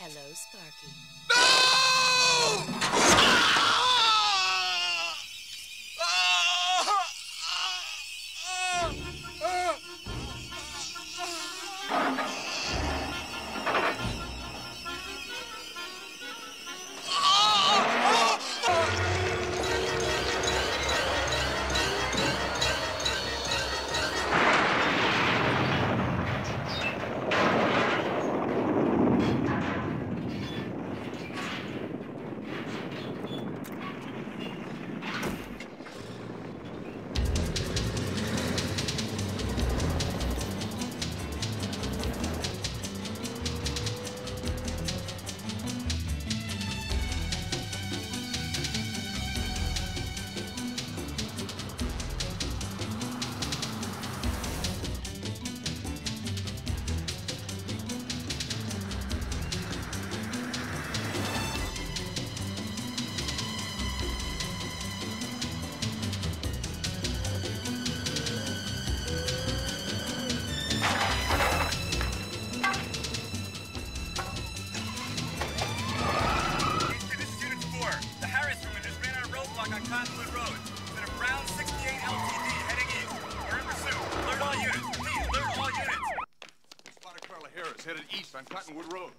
Hello, Sparky. Headed east on Cottonwood Road.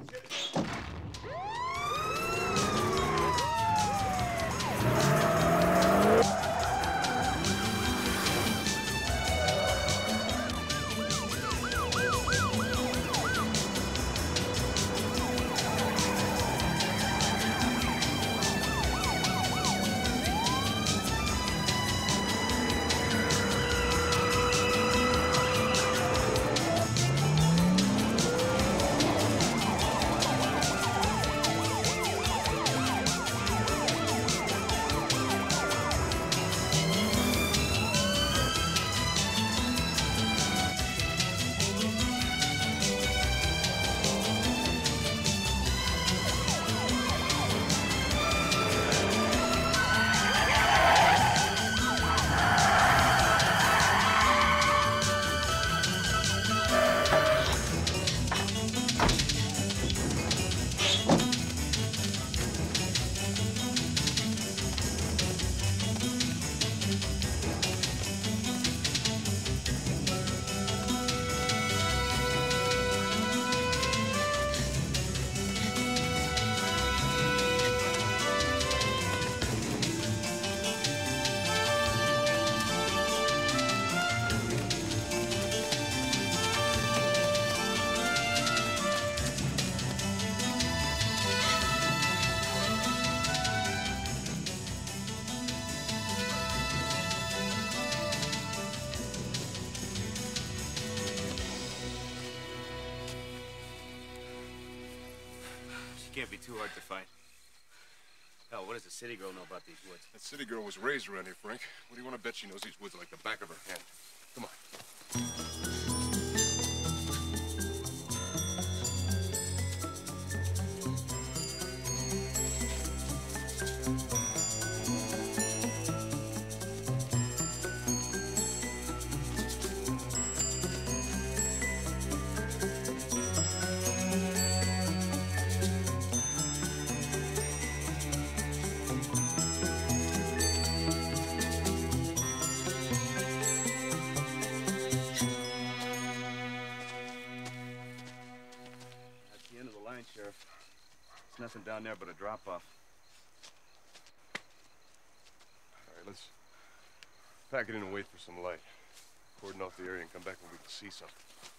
Can't be too hard to find. Hell, what does the city girl know about these woods? That city girl was raised around here, Frank. What do you want to bet she knows these woods like the back of her hand? Come on. Sheriff. There's nothing down there but a drop-off. All right, let's pack it in and wait for some light. Cordon off the area and come back when we can see something.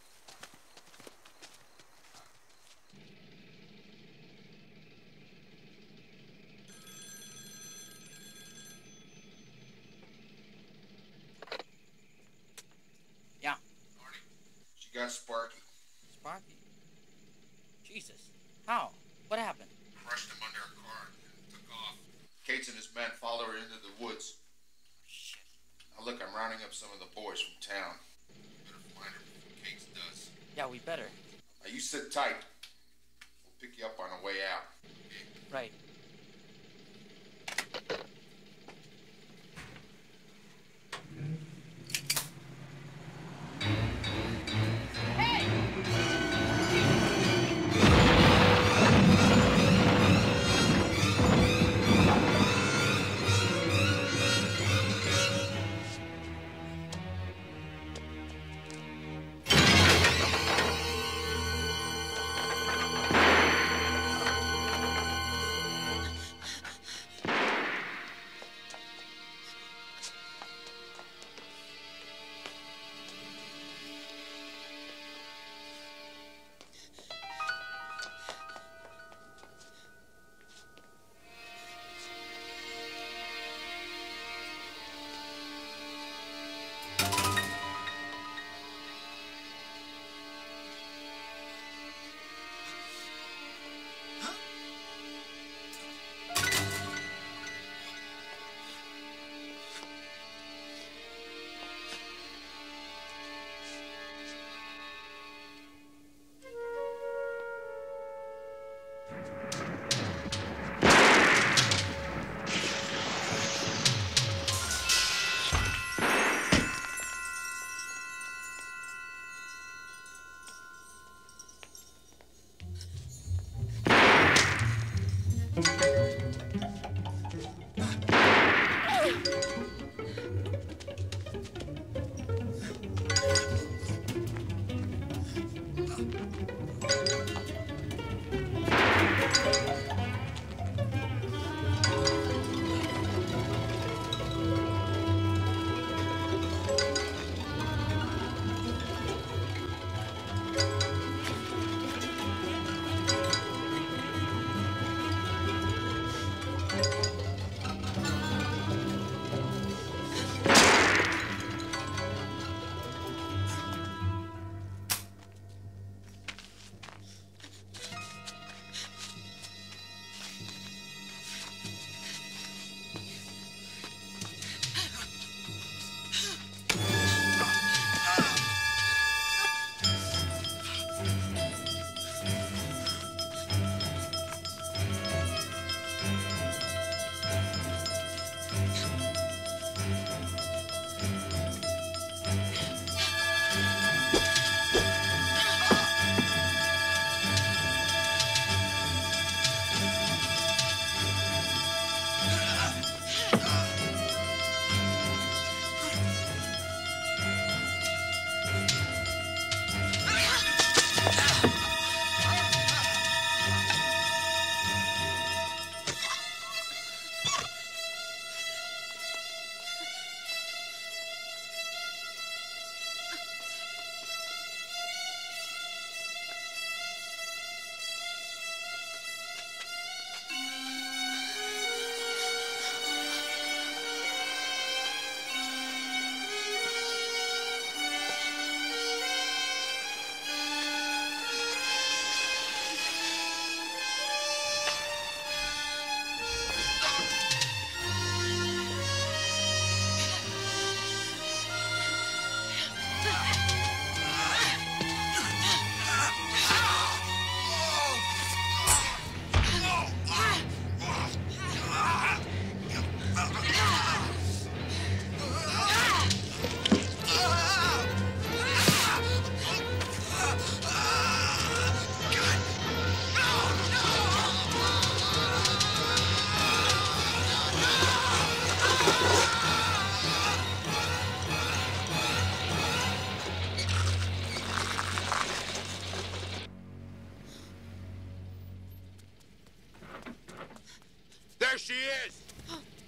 Yeah. Marty, she got Sparky. Sparky? Jesus. How? What happened? Crushed him under a car and took off. Cates and his men followed her into the woods. Shit. Now look, I'm rounding up some of the boys from town. Better find her before Cates does. Yeah, we better. Now you sit tight. We'll pick you up on the way out. Right. Hey! There she is!